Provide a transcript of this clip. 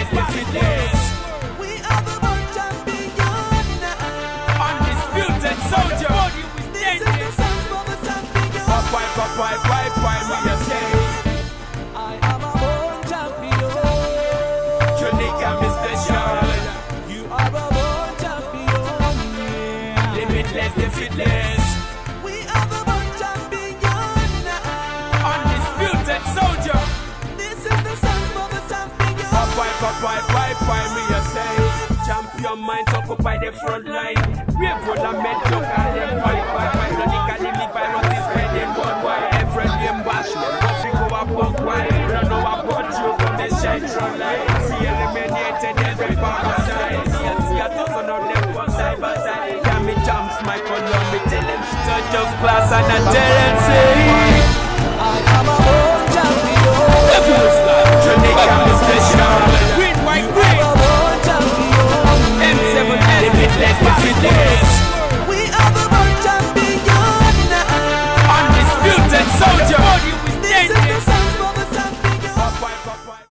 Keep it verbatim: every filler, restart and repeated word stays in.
Limitless, limitless. We are the world champion now. Undisputed soldier. This is the sound for the champion. Pop, pop, pop, pop, pop, pop, we just say. I am a born champion. Unique and special. You are a born champion. Yeah. Limitless, limitless. We are the born champion now. Undisputed soldier. This is the sound for the champion. Pop, pop, pop, pop, pop, pop, we just say. Champion minds occupy the front line. We have full of men to call them pipe, pipe, pipe. Logically, the virus is spreading worldwide. Every name bash, but we go up on wide. Don't know about you from the central line. See eliminated every parasite. See, see a thousand of them from side by side. Damn me jumps, my color, me tell them to just class and I tell them say.